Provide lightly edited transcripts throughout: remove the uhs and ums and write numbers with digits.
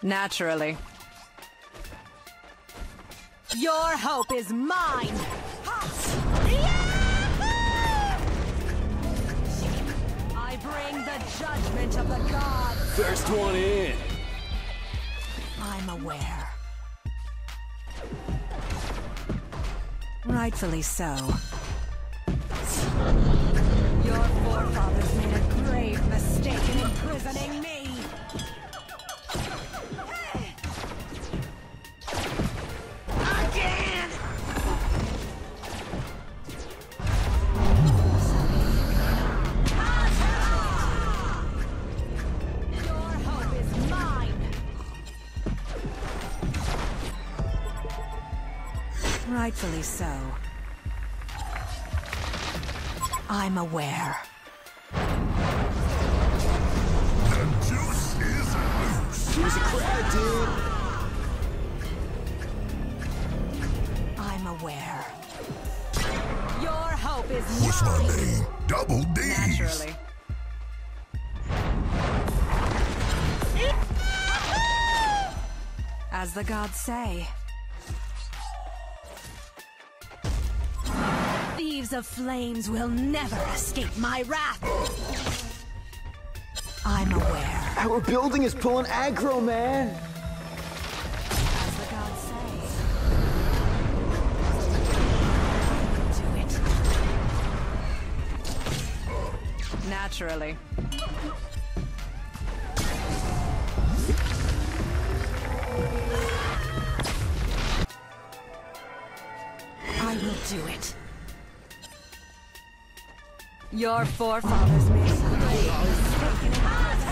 Naturally. Your hope is mine! I bring the judgment of the gods! First one in! I'm aware. Rightfully so. Your forefathers made a grave mistake in imprisoning me! Again! Your hope is mine! Rightfully so. I'm aware. The juice is loose. Here's a crowd, dude. I'm aware. Your hope is What's my mine. name? Double D. Naturally. As the gods say. Thieves of flames will never escape my wrath. I'm aware. Our building is pulling aggro, man. As the gods say. Do it. Naturally. I will do it. Your forefathers made a great mistake in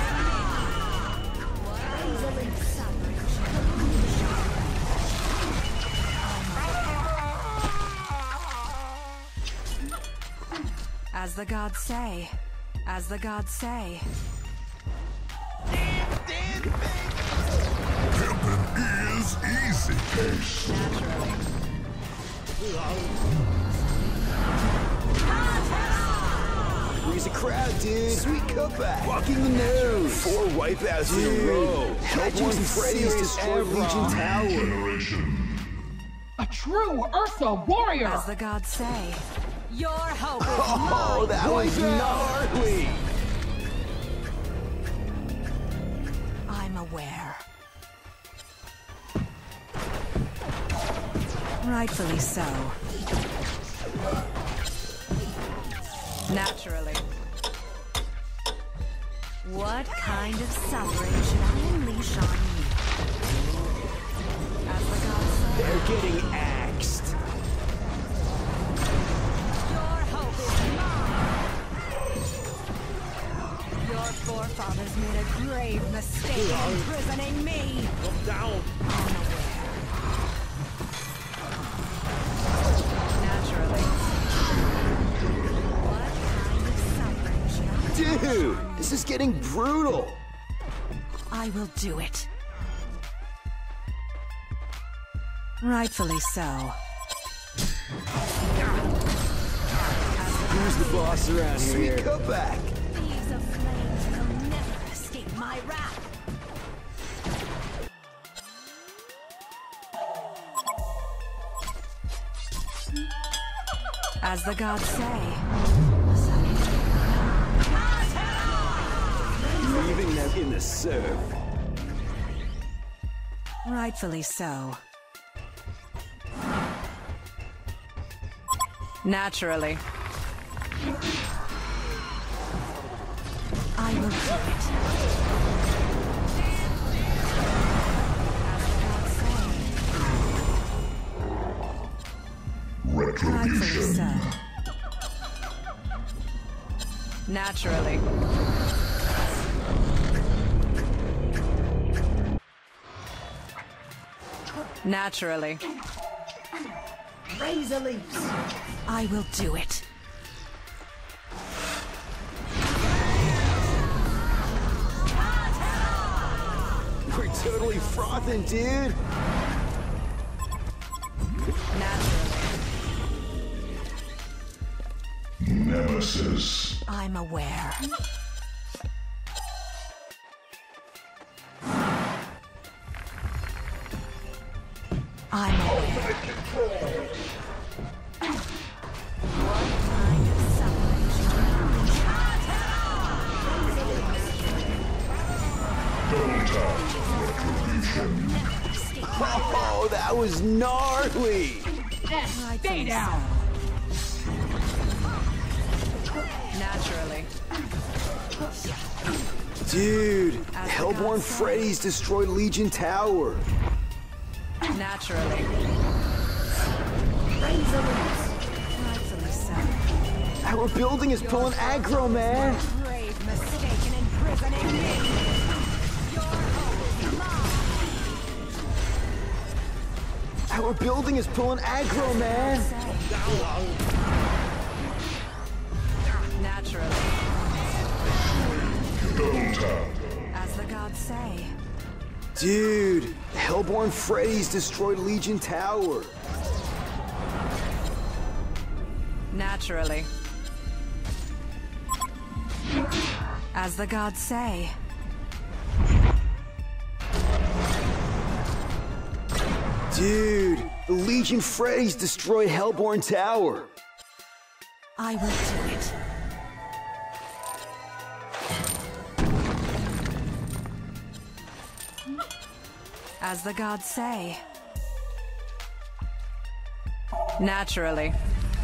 As the gods say. As the gods say. Pimpin' is easy. Naturally. Here's a crowd, dude. Sweet cutback. Walking the nose. 4 wipeouts in a row. Hedges and Freddy's destroyed Legion Tower. Generation. A true Ursa warrior! As the gods say. Your hope is Oh, mine. that was gnarly. I'm aware. Rightfully so. Naturally. What kind of suffering should I unleash on you? As the gods say. They're getting axed. Your hope is mine. Your forefathers made a grave mistake in imprisoning me. Look down. Unaware. Naturally. What kind of suffering should I Dude, this is getting brutal. I will do it. Rightfully so. Who's the boss around here? Sweet cutback. Thieves of flames will never escape my wrath. As the gods say. Leaving them in the surf. Rightfully so. Naturally. I will do it. Rightfully Retribution. so. Naturally. Naturally. Razor leaps! I will do it. We're totally frothing, dude. Naturally. Nemesis. I'm aware. was gnarly! And stay down. Naturally. Dude, As the Hellborn gods say. Freddy's destroyed Legion Tower. Naturally. Rightfully so. Our building is pulling aggro, man. Grave mistake in imprisoning me. Your hope is mine. Our building is pulling aggro, man. Naturally. Double tap. As the gods say. Dude, Hellborn Freddy's destroyed Legion Tower. Naturally. As the gods say. Dude, the Legion Freddy's destroyed Hellborn Tower. I will do it. As the gods say. Naturally.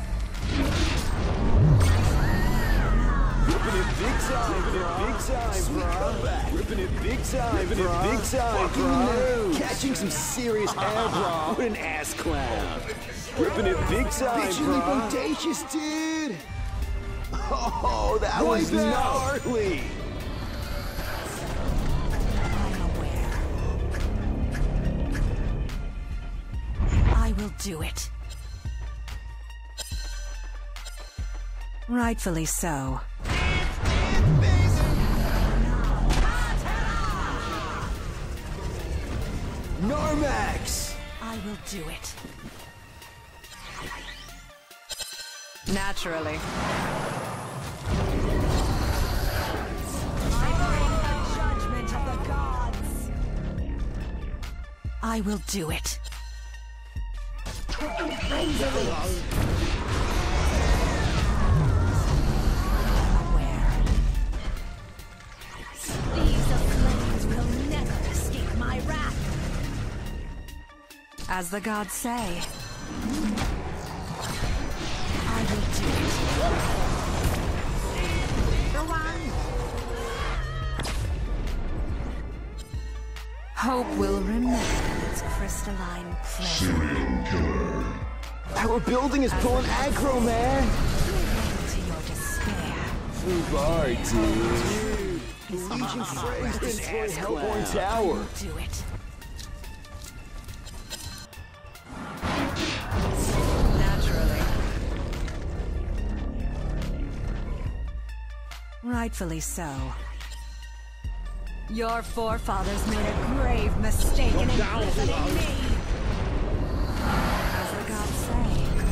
Ripping it big time, ripping it big time, ripping it big time, bro. Catching some serious air, bro. What an ass clown. Ripping it big time, bro. Bodacious, dude. Oh, that was gnarly. I'm aware. I will do it. Rightfully so. Narmax. I will do it. Naturally. I bring the judgment of the gods. I will do it. Aware. These flames will never escape my wrath. As the gods say. I will do it. Go on. Hope will remember its crystalline pleasure. Serial killer. Our building is pulling aggro, man. To your despair. Bar, dude. The Legion Freddy's destroyed Hellborn Tower. Do it. Naturally. Rightfully so. Your forefathers made a grave mistake in imprisoning me. As the gods say.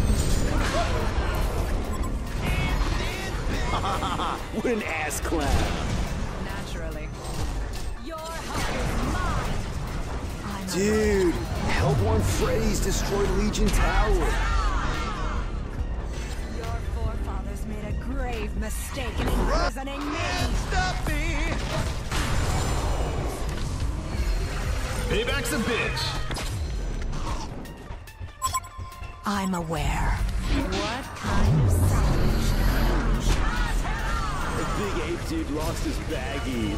What an ass clown. Naturally. Your hope is mine. I'm Dude, Hellborn Freddy's destroyed Legion Tower. Your forefathers made a grave mistake in imprisoning me. Payback's a bitch. I'm aware. What kind of salvation? The big ape dude lost his baggies.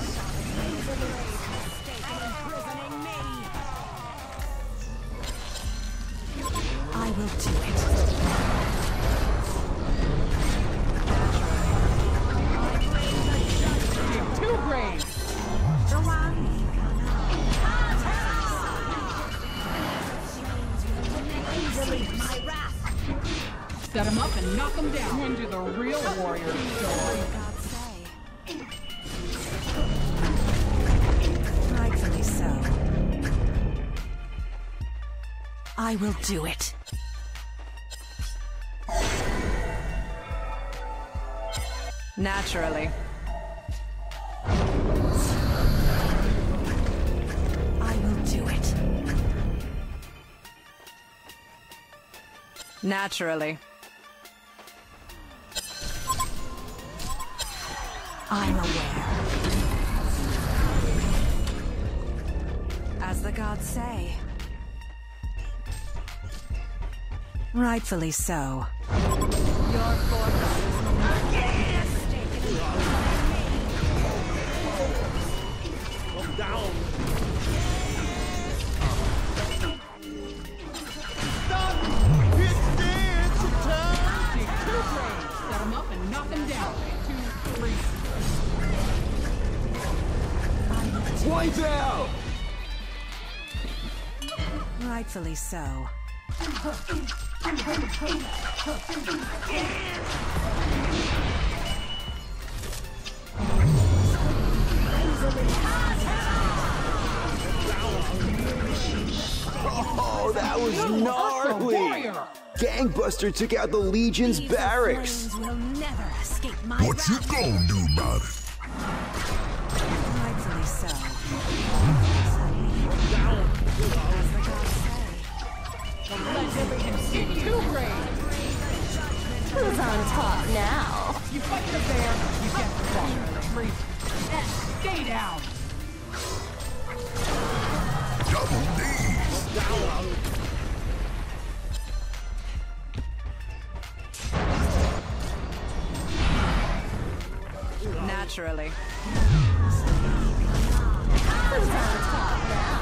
I will do it. Two graves. Go on. My wrath. Set him up and knock him down. Into the real warrior story. God say. Rightfully so. I will do it. Naturally. I will do it. Naturally. I'm aware. As the gods say. Rightfully so. Your forefathers will not get mistaken in Down. Set him up and knock him down. 2, 3. Wipe out! Rightfully so. Oh, that was gnarly! Gangbuster took out the Legion's barracks. Flames will never escape my What you wrath. gonna do about it? Rightfully so. The legend continues. Who's on top now? You fight the bear, you get the ball. 3. Stay down. Double D's. Naturally. Who's on top now?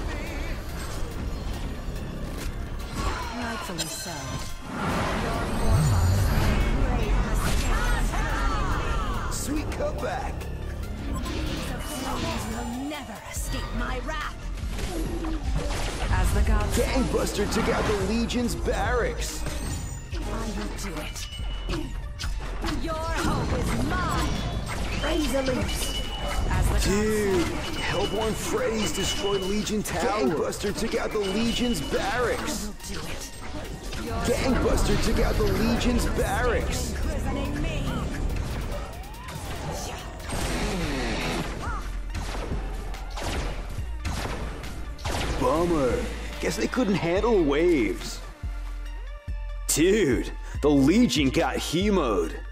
Rightfully so. Sweet comeback. Flames will never escape my wrath. As the gods say, Gangbuster took out the Legion's barracks. I will do it. Your hope is mine. Razor loose. As the gods Dude, Hellborn Freddy's destroyed Legion Tower. Gangbuster took out the Legion's barracks. will do it. Gangbuster took out the Legion's barracks. Imprisoning me. Bummer. Guess they couldn't handle waves. Dude, the Legion got hemoed.